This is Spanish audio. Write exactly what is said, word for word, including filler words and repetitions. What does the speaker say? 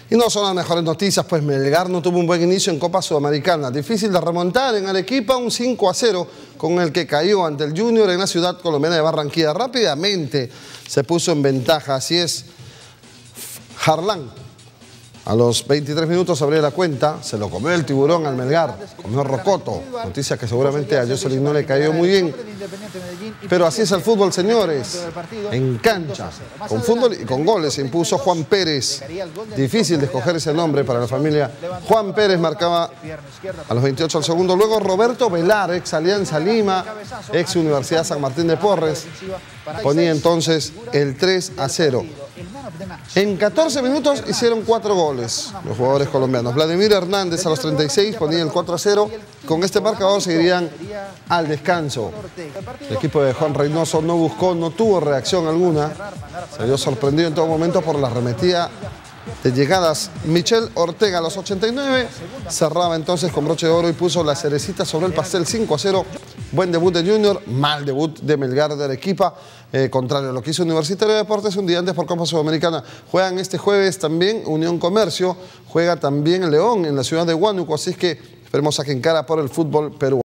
Y no son las mejores noticias, pues Melgar no tuvo un buen inicio en Copa Sudamericana. Difícil de remontar en Arequipa un cinco a cero con el que cayó ante el Junior en la ciudad colombiana de Barranquilla. Rápidamente se puso en ventaja, así es. Harlan, a los veintitrés minutos abrió la cuenta, se lo comió el tiburón al Melgar, comió rocoto, noticia que seguramente a Jocelyn no le cayó muy bien. Pero así es el fútbol, señores, en cancha, con fútbol y con goles se impuso Juan Pérez. Difícil de escoger ese nombre para la familia. Juan Pérez marcaba a los veintiocho al segundo, luego Roberto Velar, ex Alianza Lima, ex Universidad San Martín de Porres, ponía entonces el tres a cero. En catorce minutos hicieron cuatro goles los jugadores colombianos. Vladimir Hernández a los treinta y seis ponía el cuatro a cero. Con este marcador seguirían al descanso. El equipo de Juan Reynoso no buscó, no tuvo reacción alguna. Se vio sorprendido en todo momento por la arremetida de llegadas. Michel Ortega a los ochenta y nueve cerraba entonces con broche de oro y puso la cerecita sobre el pastel. Cinco a cero. Buen debut de Junior, mal debut de Melgar de Arequipa. Eh, contrario a lo que hizo Universitario de Deportes un día antes por Copa Sudamericana. Juegan este jueves también Unión Comercio, juega también León en la ciudad de Huánuco, así es que esperemos a que encara por el fútbol peruano.